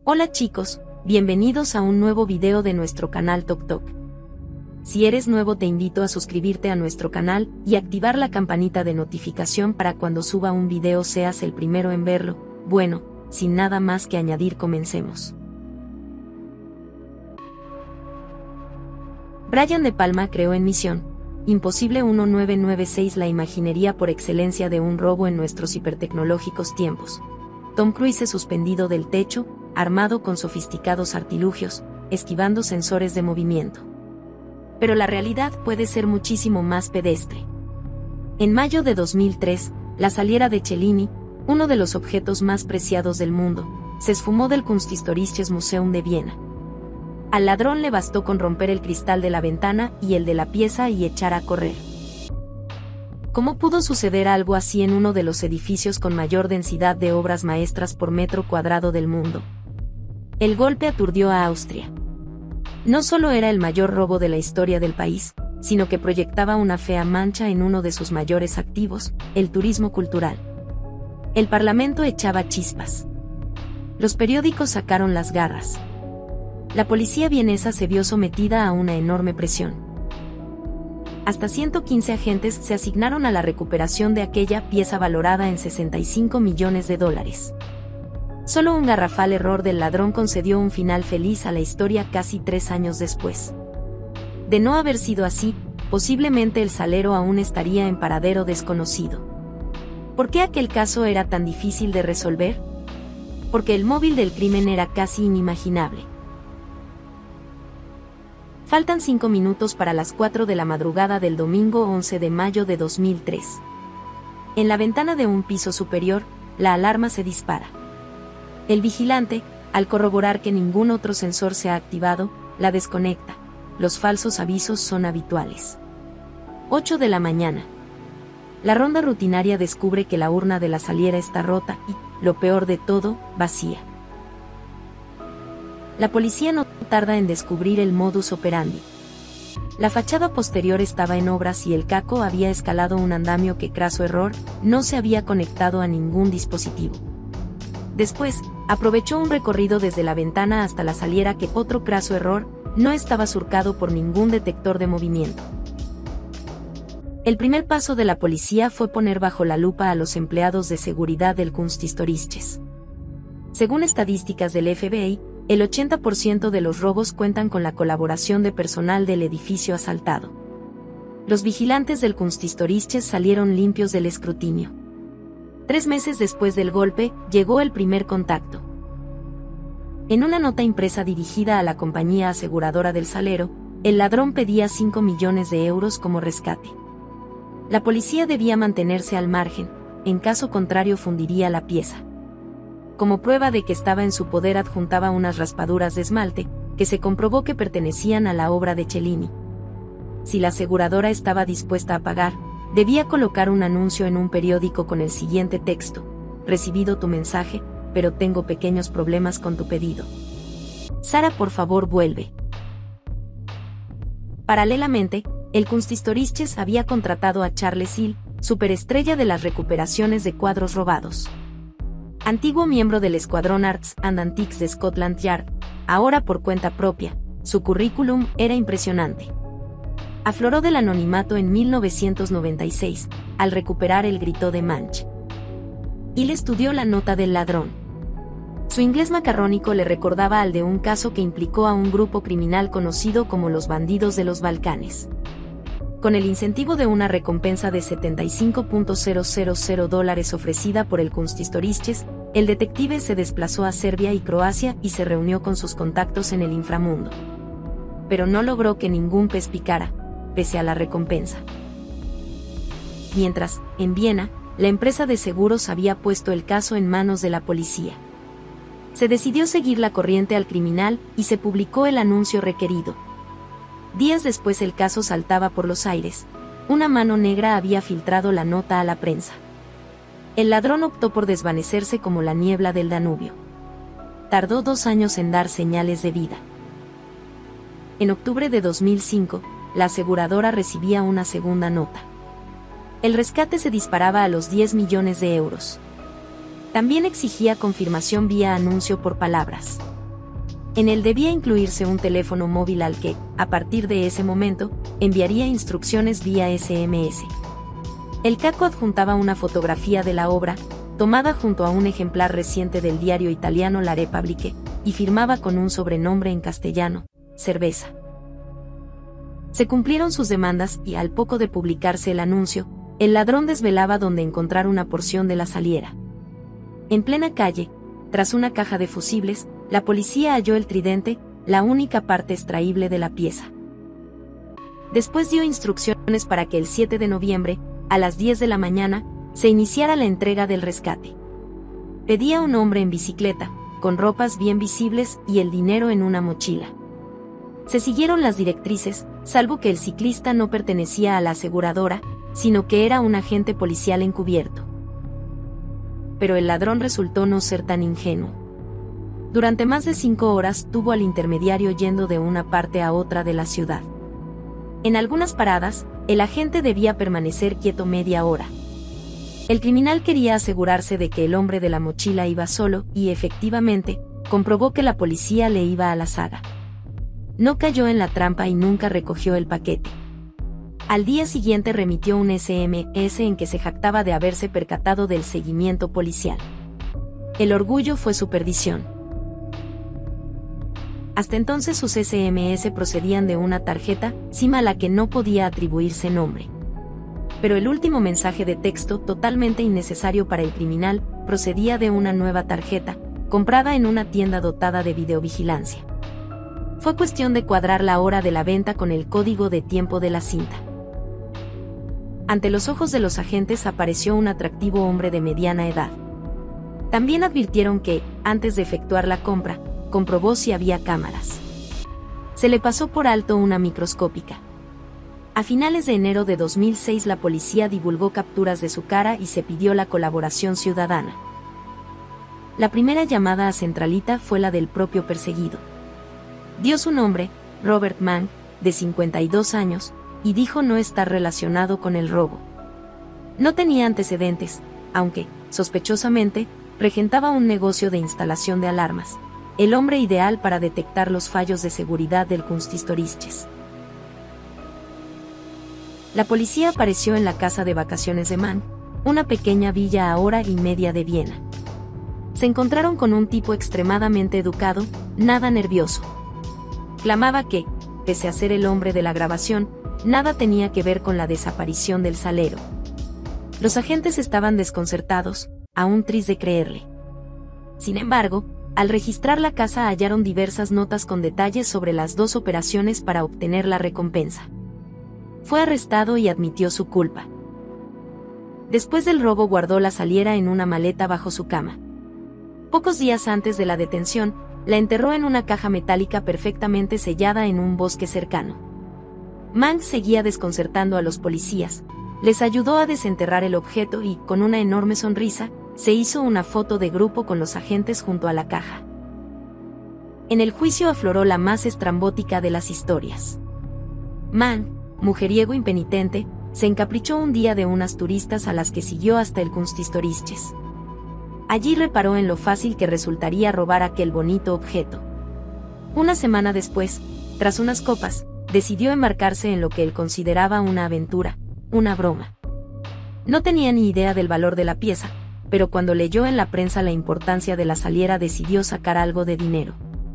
Hola chicos, bienvenidos a un nuevo video de nuestro canal Tok Tok. Si eres nuevo te invito a suscribirte a nuestro canal y activar la campanita de notificación para cuando suba un video seas el primero en verlo. Bueno, sin nada más que añadir comencemos. Brian De Palma creó en Misión Imposible 1996 la imaginería por excelencia de un robo en nuestros hipertecnológicos tiempos. Tom Cruise suspendido del techo, armado con sofisticados artilugios, esquivando sensores de movimiento. Pero la realidad puede ser muchísimo más pedestre. En mayo de 2003, la saliera de Cellini, uno de los objetos más preciados del mundo, se esfumó del Kunsthistorisches Museum de Viena. Al ladrón le bastó con romper el cristal de la ventana y el de la pieza y echar a correr. ¿Cómo pudo suceder algo así en uno de los edificios con mayor densidad de obras maestras por metro cuadrado del mundo? El golpe aturdió a Austria. No solo era el mayor robo de la historia del país, sino que proyectaba una fea mancha en uno de sus mayores activos, el turismo cultural. El Parlamento echaba chispas. Los periódicos sacaron las garras. La policía vienesa se vio sometida a una enorme presión. Hasta 115 agentes se asignaron a la recuperación de aquella pieza valorada en $65 millones. Solo un garrafal error del ladrón concedió un final feliz a la historia casi 3 años después. De no haber sido así, posiblemente el salero aún estaría en paradero desconocido. ¿Por qué aquel caso era tan difícil de resolver? Porque el móvil del crimen era casi inimaginable. Faltan 5 minutos para las 4 de la madrugada del domingo 11 de mayo de 2003. En la ventana de un piso superior, la alarma se dispara. El vigilante, al corroborar que ningún otro sensor se ha activado, la desconecta. Los falsos avisos son habituales. 8 de la mañana. La ronda rutinaria descubre que la urna de la saliera está rota y, lo peor de todo, vacía. La policía no tarda en descubrir el modus operandi. La fachada posterior estaba en obras y el caco había escalado un andamio que, craso error, no se había conectado a ningún dispositivo. Después, aprovechó un recorrido desde la ventana hasta la saliera que, otro craso error, no estaba surcado por ningún detector de movimiento. El primer paso de la policía fue poner bajo la lupa a los empleados de seguridad del Kunsthistorisches. Según estadísticas del FBI, el 80% de los robos cuentan con la colaboración de personal del edificio asaltado. Los vigilantes del Kunsthistorisches salieron limpios del escrutinio. 3 meses después del golpe, llegó el primer contacto. En una nota impresa dirigida a la compañía aseguradora del salero, el ladrón pedía 5 millones de euros como rescate. La policía debía mantenerse al margen, en caso contrario fundiría la pieza. Como prueba de que estaba en su poder adjuntaba unas raspaduras de esmalte, que se comprobó que pertenecían a la obra de Cellini. Si la aseguradora estaba dispuesta a pagar, debía colocar un anuncio en un periódico con el siguiente texto: recibido tu mensaje, pero tengo pequeños problemas con tu pedido. Sara, por favor, vuelve. Paralelamente, el Kunsthistorisches había contratado a Charles Hill, superestrella de las recuperaciones de cuadros robados. Antiguo miembro del Escuadrón Arts and Antiques de Scotland Yard, ahora por cuenta propia, su currículum era impresionante. Afloró del anonimato en 1996, al recuperar el Grito de Manche. Hill estudió la nota del ladrón. Su inglés macarrónico le recordaba al de un caso que implicó a un grupo criminal conocido como los Bandidos de los Balcanes. Con el incentivo de una recompensa de $75,000 ofrecida por el Kunsthistorisches, el detective se desplazó a Serbia y Croacia y se reunió con sus contactos en el inframundo. Pero no logró que ningún pez picara, pese a la recompensa. Mientras, en Viena, la empresa de seguros había puesto el caso en manos de la policía. Se decidió seguir la corriente al criminal y se publicó el anuncio requerido. Días después el caso saltaba por los aires. Una mano negra había filtrado la nota a la prensa. El ladrón optó por desvanecerse como la niebla del Danubio. Tardó 2 años en dar señales de vida. En octubre de 2005, la aseguradora recibía una segunda nota. El rescate se disparaba a los 10 millones de euros. También exigía confirmación vía anuncio por palabras. En él debía incluirse un teléfono móvil al que, a partir de ese momento, enviaría instrucciones vía SMS. El caco adjuntaba una fotografía de la obra, tomada junto a un ejemplar reciente del diario italiano La Repubblica, y firmaba con un sobrenombre en castellano, Cerveza. Se cumplieron sus demandas y, al poco de publicarse el anuncio, el ladrón desvelaba dónde encontrar una porción de la saliera. En plena calle, tras una caja de fusibles, la policía halló el tridente, la única parte extraíble de la pieza. Después dio instrucciones para que el 7 de noviembre, a las 10 de la mañana, se iniciara la entrega del rescate. Pedía un hombre en bicicleta, con ropas bien visibles y el dinero en una mochila. Se siguieron las directrices, salvo que el ciclista no pertenecía a la aseguradora, sino que era un agente policial encubierto. Pero el ladrón resultó no ser tan ingenuo. Durante más de 5 horas tuvo al intermediario yendo de una parte a otra de la ciudad. En algunas paradas, el agente debía permanecer quieto media hora. El criminal quería asegurarse de que el hombre de la mochila iba solo, y efectivamente, comprobó que la policía le iba a la zaga. No cayó en la trampa y nunca recogió el paquete. Al día siguiente remitió un SMS en que se jactaba de haberse percatado del seguimiento policial. El orgullo fue su perdición. Hasta entonces sus SMS procedían de una tarjeta SIM a la que no podía atribuirse nombre. Pero el último mensaje de texto, totalmente innecesario para el criminal, procedía de una nueva tarjeta, comprada en una tienda dotada de videovigilancia. Fue cuestión de cuadrar la hora de la venta con el código de tiempo de la cinta. Ante los ojos de los agentes apareció un atractivo hombre de mediana edad. También advirtieron que, antes de efectuar la compra, comprobó si había cámaras. Se le pasó por alto una microscópica. A finales de enero de 2006 la policía divulgó capturas de su cara y se pidió la colaboración ciudadana. La primera llamada a centralita fue la del propio perseguido. Dio su nombre, Robert Mann, de 52 años, y dijo no estar relacionado con el robo. No tenía antecedentes, aunque, sospechosamente, regentaba un negocio de instalación de alarmas, el hombre ideal para detectar los fallos de seguridad del Kunsthistorisches. La policía apareció en la casa de vacaciones de Mann, una pequeña villa a hora y media de Viena. Se encontraron con un tipo extremadamente educado, nada nervioso. Clamaba que, pese a ser el hombre de la grabación, nada tenía que ver con la desaparición del salero. Los agentes estaban desconcertados, aún tristes de creerle. Sin embargo, al registrar la casa hallaron diversas notas con detalles sobre las 2 operaciones para obtener la recompensa. Fue arrestado y admitió su culpa. Después del robo guardó la saliera en una maleta bajo su cama. Pocos días antes de la detención, la enterró en una caja metálica perfectamente sellada en un bosque cercano. Mann seguía desconcertando a los policías, les ayudó a desenterrar el objeto y, con una enorme sonrisa, se hizo una foto de grupo con los agentes junto a la caja. En el juicio afloró la más estrambótica de las historias. Mann, mujeriego impenitente, se encaprichó un día de unas turistas a las que siguió hasta el Kunsthistorisches. Allí reparó en lo fácil que resultaría robar aquel bonito objeto. Una semana después, tras unas copas, decidió embarcarse en lo que él consideraba una aventura, una broma. No tenía ni idea del valor de la pieza, pero cuando leyó en la prensa la importancia de la saliera decidió sacar algo de dinero.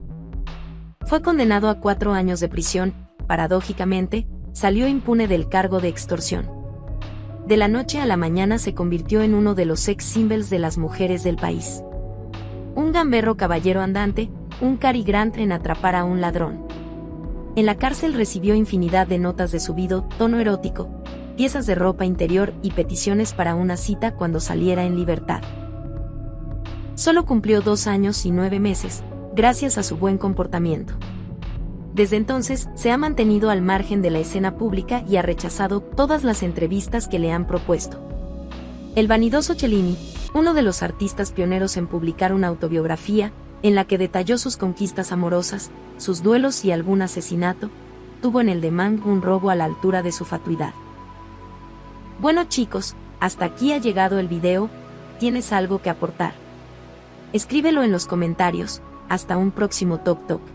Fue condenado a 4 años de prisión, paradójicamente, salió impune del cargo de extorsión. De la noche a la mañana se convirtió en uno de los sex symbols de las mujeres del país. Un gamberro caballero andante, un Cary Grant en atrapar a un ladrón. En la cárcel recibió infinidad de notas de subido tono erótico, piezas de ropa interior y peticiones para una cita cuando saliera en libertad. Solo cumplió 2 años y 9 meses, gracias a su buen comportamiento. Desde entonces, se ha mantenido al margen de la escena pública y ha rechazado todas las entrevistas que le han propuesto. El vanidoso Cellini, uno de los artistas pioneros en publicar una autobiografía, en la que detalló sus conquistas amorosas, sus duelos y algún asesinato, tuvo en el de Mann un robo a la altura de su fatuidad. Bueno chicos, hasta aquí ha llegado el video, ¿tienes algo que aportar? Escríbelo en los comentarios, Hasta un próximo Tok Tok.